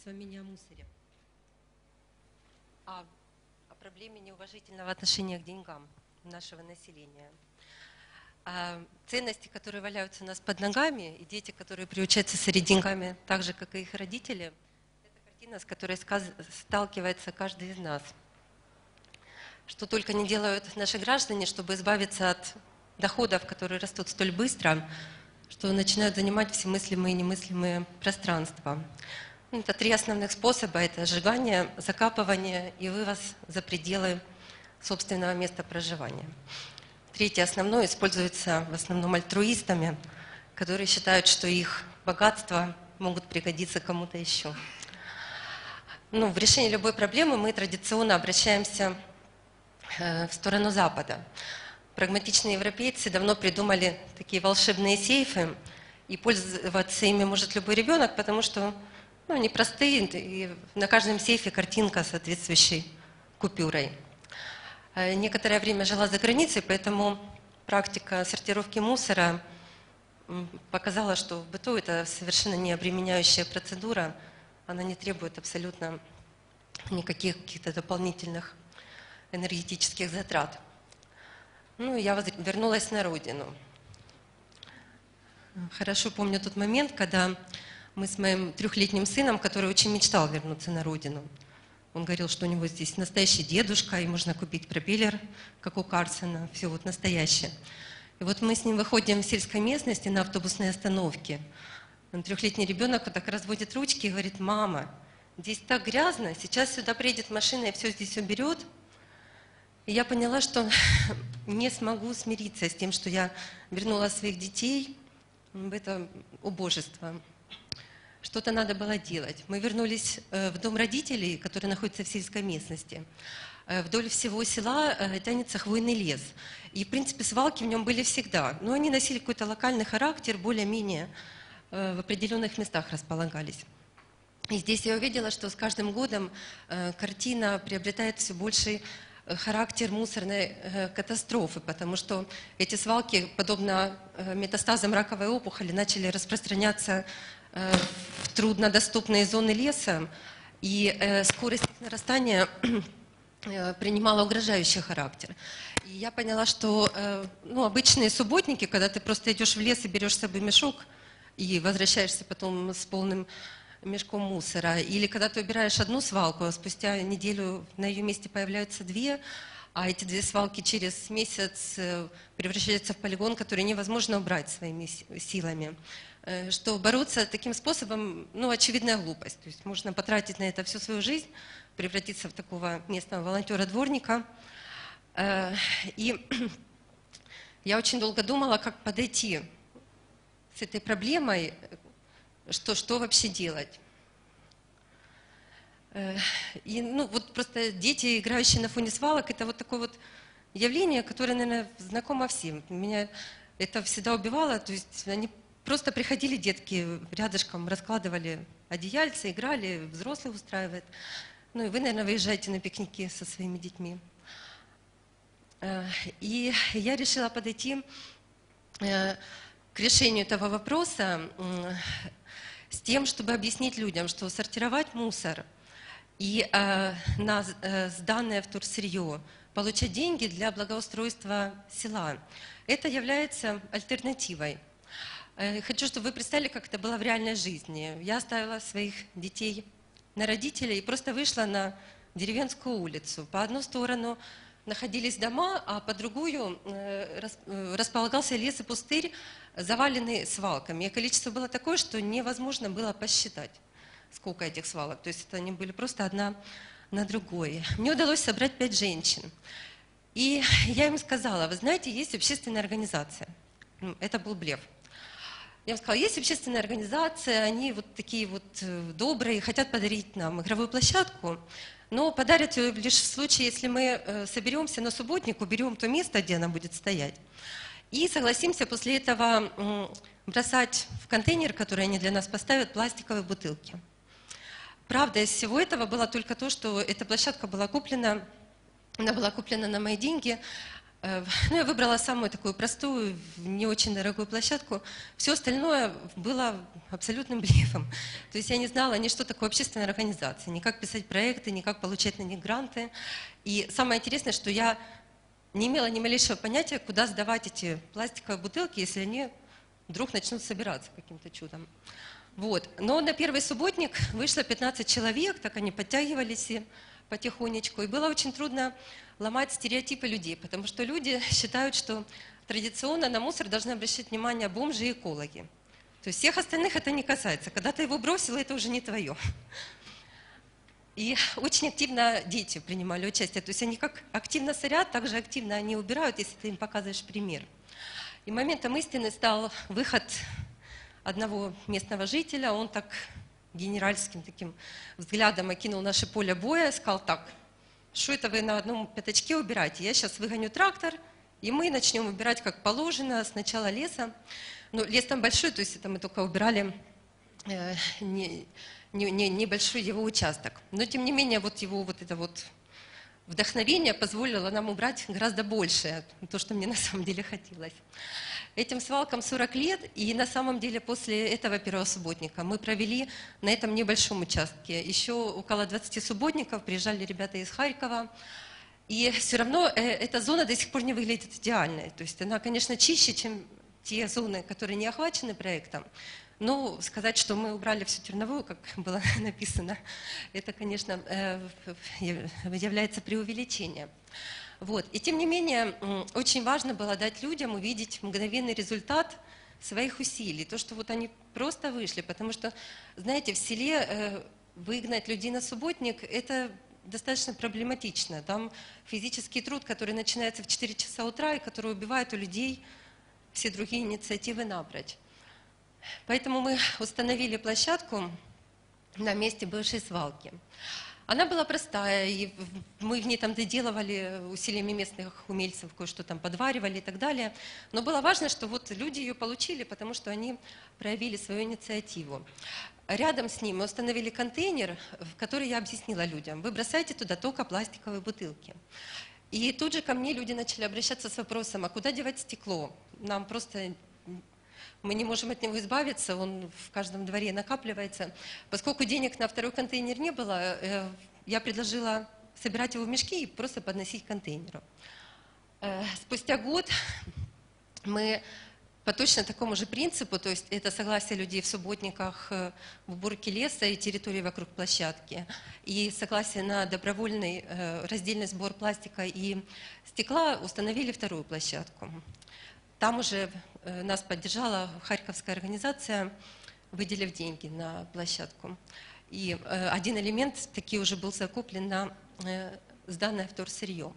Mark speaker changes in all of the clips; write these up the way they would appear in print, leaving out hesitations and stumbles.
Speaker 1: с вами не о мусоре, а о проблеме неуважительного отношения к деньгам нашего населения. Ценности, которые валяются у нас под ногами, и дети, которые приучаются сорить деньгами так же, как и их родители, это картина, с которой сталкивается каждый из нас. Что только не делают наши граждане, чтобы избавиться от доходов, которые растут столь быстро, что начинают занимать все мыслимые и немыслимые пространства. Это 3 основных способа. Это сжигание, закапывание и вывоз за пределы собственного места проживания. 3-й основной используется в основном альтруистами, которые считают, что их богатства могут пригодиться кому-то еще. В решении любой проблемы мы традиционно обращаемся в сторону Запада. Прагматичные европейцы давно придумали такие волшебные сейфы, и пользоваться ими может любой ребенок, потому что они простые, и на каждом сейфе картинка с соответствующей купюрой. Некоторое время жила за границей, поэтому практика сортировки мусора показала, что в быту это совершенно не обременяющая процедура, она не требует абсолютно никаких каких-то дополнительных энергетических затрат. Я вернулась на родину. Хорошо помню тот момент, когда мы с моим 3-летним сыном, который очень мечтал вернуться на родину. Он говорил, что у него здесь настоящий дедушка, и можно купить пропеллер, как у Карсона, все вот настоящее. И вот мы с ним выходим в сельской местности на автобусной остановке. 3-летний ребенок вот так разводит ручки и говорит: «Мама, здесь так грязно, сейчас сюда приедет машина и все здесь уберет». И я поняла, что не смогу смириться с тем, что я вернула своих детей в это убожество. Что-то надо было делать. Мы вернулись в дом родителей, который находится в сельской местности. Вдоль всего села тянется хвойный лес. И, в принципе, свалки в нем были всегда. Но они носили какой-то локальный характер, более-менее в определенных местах располагались. И здесь я увидела, что с каждым годом картина приобретает все больший характер мусорной катастрофы, потому что эти свалки, подобно метастазам раковой опухоли, начали распространяться в труднодоступные зоны леса, и скорость их нарастания принимала угрожающий характер. И я поняла, что обычные субботники, когда ты просто идешь в лес и берешь с собой мешок и возвращаешься потом с полным мешком мусора, или когда ты убираешь одну свалку, а спустя неделю на ее месте появляются 2, а эти 2 свалки через месяц превращаются в полигон, который невозможно убрать своими силами. Что бороться таким способом, очевидная глупость. То есть можно потратить на это всю свою жизнь, превратиться в такого местного волонтера-дворника. И я очень долго думала, как подойти с этой проблемой, что вообще делать. И вот просто дети, играющие на фоне свалок, это вот такое вот явление, которое, наверное, знакомо всем. Меня это всегда убивало, то есть они просто приходили, детки, рядышком раскладывали одеяльца, играли, взрослых устраивает. И вы, наверное, выезжаете на пикники со своими детьми. И я решила подойти к решению этого вопроса с тем, чтобы объяснить людям, что сортировать мусор и на сданное вторсырье получать деньги для благоустройства села, это является альтернативой. Хочу, чтобы вы представили, как это было в реальной жизни. Я оставила своих детей на родителей и просто вышла на деревенскую улицу. По одну сторону находились дома, а по другую располагался лес и пустырь, заваленный свалками. И количество было такое, что невозможно было посчитать, сколько этих свалок. То есть это они были просто одна на другой. Мне удалось собрать 5 женщин. И я им сказала: вы знаете, есть общественная организация. Это был блеф. Я им сказала: есть общественная организация, они вот такие вот добрые, хотят подарить нам игровую площадку, но подарят ее лишь в случае, если мы соберемся на субботник, уберем то место, где она будет стоять, и согласимся после этого бросать в контейнер, который они для нас поставят, пластиковые бутылки. Правда, из всего этого было только то, что эта площадка была куплена, она была куплена на мои деньги, Ну, я выбрала самую такую простую, не очень дорогую площадку. Все остальное было абсолютным блефом. То есть я не знала ни что такое общественная организация, ни как писать проекты, ни как получать на них гранты. И самое интересное, что я не имела ни малейшего понятия, куда сдавать эти пластиковые бутылки, если они вдруг начнут собираться каким-то чудом. Вот. Но на первый субботник вышло 15 человек, так они подтягивались и потихонечку. И было очень трудно ломать стереотипы людей, потому что люди считают, что традиционно на мусор должны обращать внимание бомжи и экологи. То есть всех остальных это не касается. Когда ты его бросил, это уже не твое. И очень активно дети принимали участие. То есть они как активно сорят, так же активно они убирают, если ты им показываешь пример. И моментом истины стал выход одного местного жителя. Он так генеральским таким взглядом окинул наше поле боя, сказал так: что это вы на одном пятачке убираете? Я сейчас выгоню трактор, и мы начнем убирать как положено, сначала леса. Но лес там большой, то есть это мы только убирали небольшой его участок. Но тем не менее, вот его вот это вот вдохновение позволило нам убрать гораздо больше, то, что мне на самом деле хотелось. Этим свалкам 40 лет, и на самом деле после этого первого субботника мы провели на этом небольшом участке еще около 20 субботников, приезжали ребята из Харькова, и все равно эта зона до сих пор не выглядит идеальной. То есть она, конечно, чище, чем те зоны, которые не охвачены проектом, но сказать, что мы убрали всю Терновую, как было написано, это, конечно, является преувеличением. Вот. И тем не менее, очень важно было дать людям увидеть мгновенный результат своих усилий. То, что вот они просто вышли. Потому что, знаете, в селе выгнать людей на субботник – это достаточно проблематично. Там физический труд, который начинается в 4 часа утра и который убивает у людей все другие инициативы напрочь. Поэтому мы установили площадку на месте бывшей свалки. Она была простая, и мы в ней там доделывали усилиями местных умельцев, кое-что там подваривали и так далее. Но было важно, что вот люди ее получили, потому что они проявили свою инициативу. Рядом с ним мы установили контейнер, в который я объяснила людям: вы бросаете туда только пластиковые бутылки. И тут же ко мне люди начали обращаться с вопросом: а куда девать стекло? Нам просто... Мы не можем от него избавиться, он в каждом дворе накапливается. Поскольку денег на второй контейнер не было, я предложила собирать его в мешки и просто подносить к контейнеру. Спустя год мы по точно такому же принципу, то есть это согласие людей в субботниках в уборке леса и территории вокруг площадки, и согласие на добровольный раздельный сбор пластика и стекла, установили вторую площадку. Там уже нас поддержала харьковская организация, выделив деньги на площадку. И один элемент таки уже был закуплен на сданное вторсырье.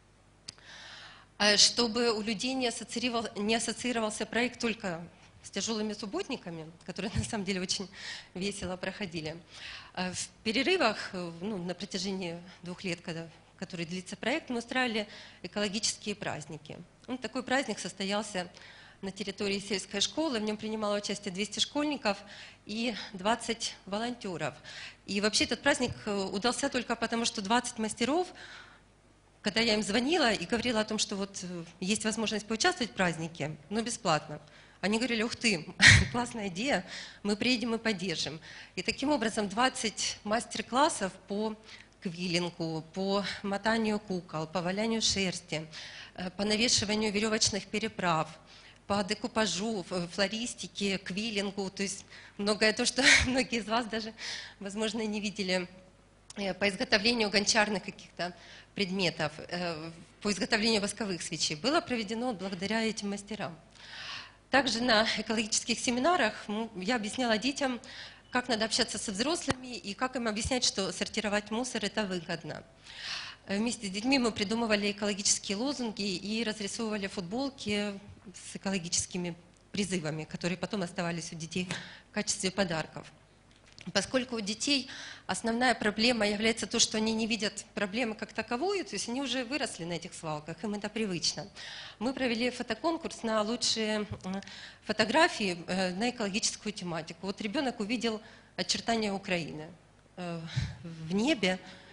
Speaker 1: Чтобы у людей не ассоциировался проект только с тяжелыми субботниками, которые на самом деле очень весело проходили, в перерывах, на протяжении 2 лет, который длится проект, мы устраивали экологические праздники. Такой праздник состоялся на территории сельской школы, в нем принимало участие 200 школьников и 20 волонтеров. И вообще этот праздник удался только потому, что 20 мастеров, когда я им звонила и говорила о том, что вот есть возможность поучаствовать в празднике, но бесплатно, они говорили: ух ты, классная идея, мы приедем и поддержим. И таким образом 20 мастер-классов по квиллингу, по мотанию кукол, по валянию шерсти, по навешиванию веревочных переправ, по декупажу, флористике, квиллингу, то есть многое то, что многие из вас даже, возможно, не видели, по изготовлению гончарных каких-то предметов, по изготовлению восковых свечей, было проведено благодаря этим мастерам. Также на экологических семинарах я объясняла детям, как надо общаться со взрослыми и как им объяснять, что сортировать мусор – это выгодно. Вместе с детьми мы придумывали экологические лозунги и разрисовывали футболки с экологическими призывами, которые потом оставались у детей в качестве подарков. Поскольку у детей основная проблема является то, что они не видят проблемы как таковую, то есть они уже выросли на этих свалках, им это привычно. Мы провели фотоконкурс на лучшие фотографии на экологическую тематику. Вот ребенок увидел очертания Украины в небе,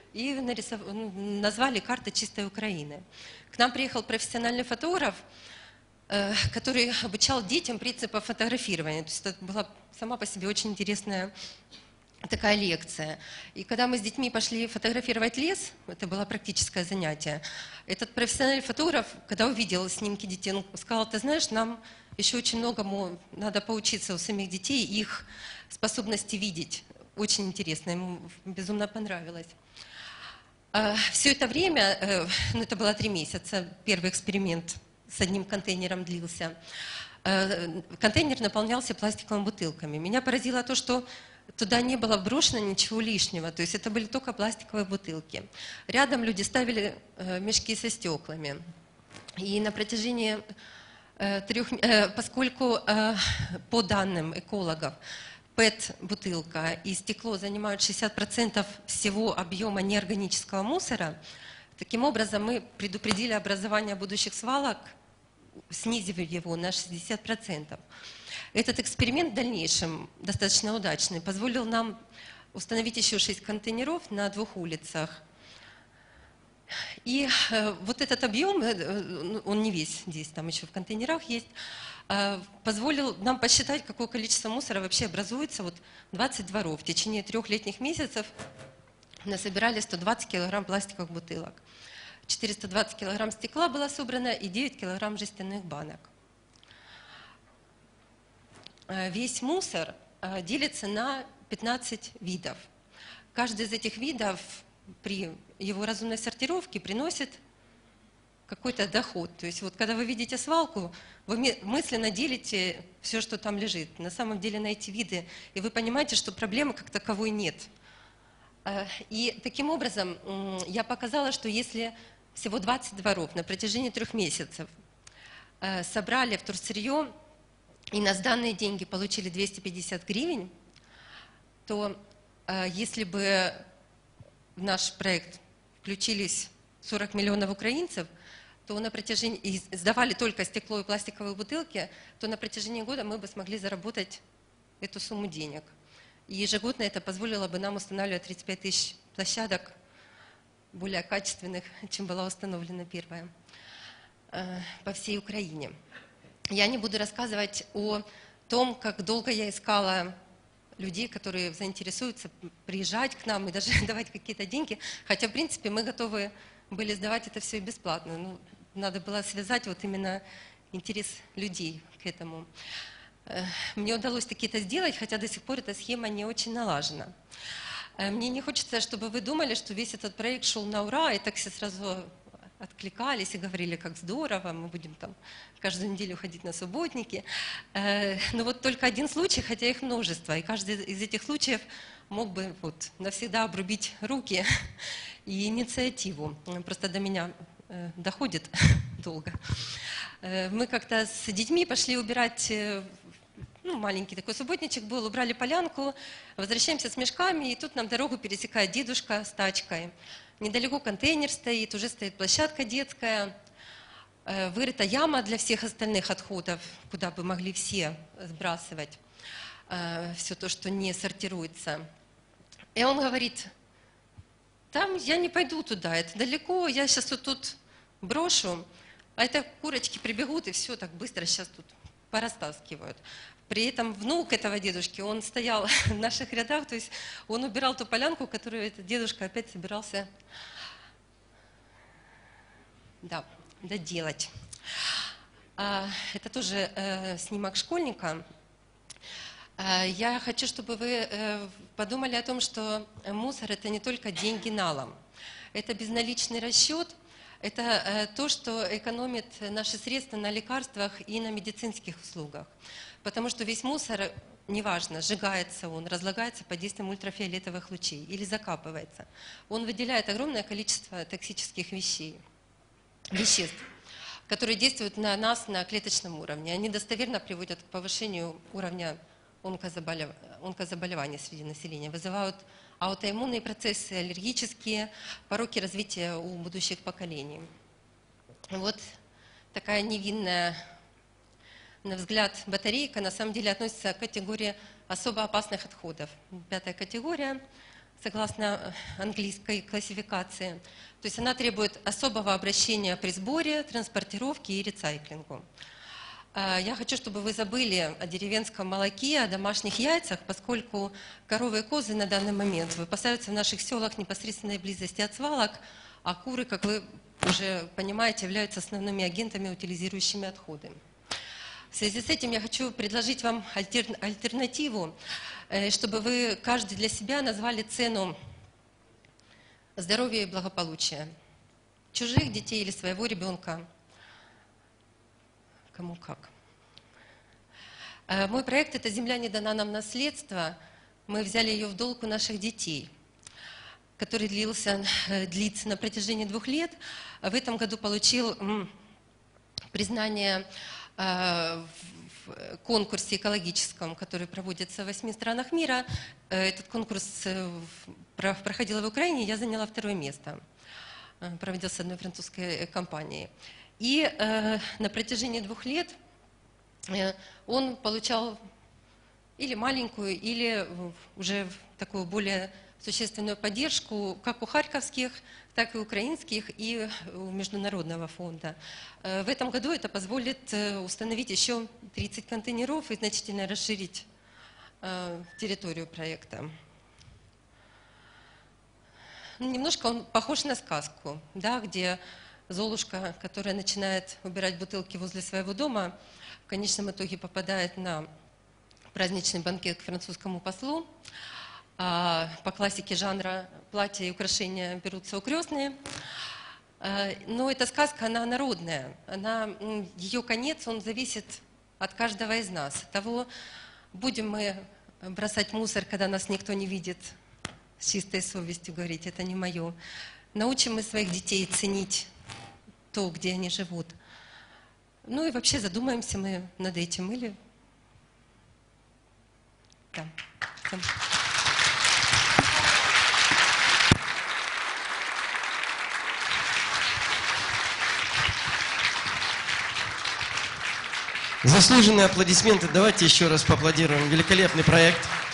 Speaker 1: и назвали «Карта чистой Украины». К нам приехал профессиональный фотограф, который обучал детям принципам фотографирования. То есть это была сама по себе очень интересная такая лекция. И когда мы с детьми пошли фотографировать лес, это было практическое занятие, этот профессиональный фотограф, когда увидел снимки детей, он сказал: ты знаешь, нам еще очень многому надо поучиться у самих детей, их способности видеть. Очень интересно, ему безумно понравилось. Все это время, ну это было 3 месяца, первый эксперимент с одним контейнером длился, контейнер наполнялся пластиковыми бутылками. Меня поразило то, что туда не было брошено ничего лишнего, то есть это были только пластиковые бутылки. Рядом люди ставили мешки со стеклами. И на протяжении поскольку по данным экологов ПЭТ-бутылка и стекло занимают 60% всего объема неорганического мусора, таким образом мы предупредили образование будущих свалок, снизив его на 60%. Этот эксперимент в дальнейшем, достаточно удачный, позволил нам установить еще 6 контейнеров на 2 улицах. И вот этот объем, он не весь здесь, там еще в контейнерах есть, позволил нам посчитать, какое количество мусора вообще образуется. Вот 20 дворов в течение 3 летних месяцев насобирали 120 килограмм пластиковых бутылок. 420 килограмм стекла было собрано и 9 килограмм жестяных банок. Весь мусор делится на 15 видов. Каждый из этих видов при его разумной сортировке приносит какой-то доход. То есть вот когда вы видите свалку, вы мысленно делите все, что там лежит. На самом деле на эти виды, и вы понимаете, что проблемы как таковой нет. И таким образом я показала, что если всего 20 дворов на протяжении 3 месяцев собрали вторсырье и на сданные деньги получили 250 гривен, то если бы в наш проект включились 40 миллионов украинцев, то на протяжении, и сдавали только стекло и пластиковые бутылки, то на протяжении года мы бы смогли заработать эту сумму денег. И ежегодно это позволило бы нам устанавливать 35 тысяч площадок, более качественных, чем была установлена первая, по всей Украине. Я не буду рассказывать о том, как долго я искала людей, которые заинтересуются приезжать к нам и даже давать какие-то деньги. Хотя, в принципе, мы готовы были сдавать это все бесплатно. Ну, надо было связать вот именно интерес людей к этому. Мне удалось таки-то сделать, хотя до сих пор эта схема не очень налажена. Мне не хочется, чтобы вы думали, что весь этот проект шел на ура, и так все сразу откликались и говорили, как здорово, мы будем там каждую неделю ходить на субботники. Но вот только один случай, хотя их множество, и каждый из этих случаев мог бы вот навсегда обрубить руки и инициативу. Просто до меня доходит долго. Мы как-то с детьми пошли убирать, ну, маленький такой субботничек был, убрали полянку, возвращаемся с мешками, и тут нам дорогу пересекает дедушка с тачкой. Недалеко контейнер стоит, уже стоит площадка детская, вырыта яма для всех остальных отходов, куда бы могли все сбрасывать все то, что не сортируется. И он говорит: там я не пойду туда, это далеко, я сейчас вот тут брошу, а это курочки прибегут и все так быстро сейчас тут порастаскивают. При этом внук этого дедушки, он стоял в наших рядах, то есть он убирал ту полянку, которую этот дедушка опять собирался доделать. Это тоже снимок школьника. Я хочу, чтобы вы подумали о том, что мусор – это не только деньги налом. Это безналичный расчет, это то, что экономит наши средства на лекарствах и на медицинских услугах. Потому что весь мусор, неважно, сжигается он, разлагается под действием ультрафиолетовых лучей или закапывается. Он выделяет огромное количество токсических веществ, которые действуют на нас на клеточном уровне. Они достоверно приводят к повышению уровня онкозаболеваний среди населения, вызывают аутоиммунные процессы, аллергические, пороки развития у будущих поколений. Вот такая невинная, на взгляд, батарейка на самом деле относится к категории особо опасных отходов. 5-я категория согласно английской классификации. То есть она требует особого обращения при сборе, транспортировке и рецайклингу. Я хочу, чтобы вы забыли о деревенском молоке, о домашних яйцах, поскольку коровы и козы на данный момент выпасаются в наших селах в непосредственной близости от свалок, а куры, как вы уже понимаете, являются основными агентами, утилизирующими отходы. В связи с этим я хочу предложить вам альтернативу, чтобы вы каждый для себя назвали цену здоровья и благополучия чужих детей или своего ребенка. Кому как. Мой проект «Эта земля не дана нам в наследство». Мы взяли ее в долг у наших детей, который длится на протяжении 2 лет. В этом году получил признание в конкурсе экологическом, который проводится в 8 странах мира. Этот конкурс проходил в Украине, я заняла 2-е место. Проводился одной французской компанией. И на протяжении 2 лет он получал или маленькую, или уже такую более существенную поддержку как у харьковских, так и украинских и у Международного фонда. В этом году это позволит установить еще 30 контейнеров и значительно расширить территорию проекта. Немножко он похож на сказку, да, где Золушка, которая начинает убирать бутылки возле своего дома, в конечном итоге попадает на праздничный банкет к французскому послу. По классике жанра платья и украшения берутся у крестные. Но эта сказка, она народная. Ее конец, он зависит от каждого из нас. От того, будем мы бросать мусор, когда нас никто не видит, с чистой совестью говорить, это не мое. Научим мы своих детей ценить то, где они живут. Ну и вообще задумаемся мы над этим. Или... Да.
Speaker 2: Заслуженные аплодисменты. Давайте еще раз поаплодируем. Великолепный проект.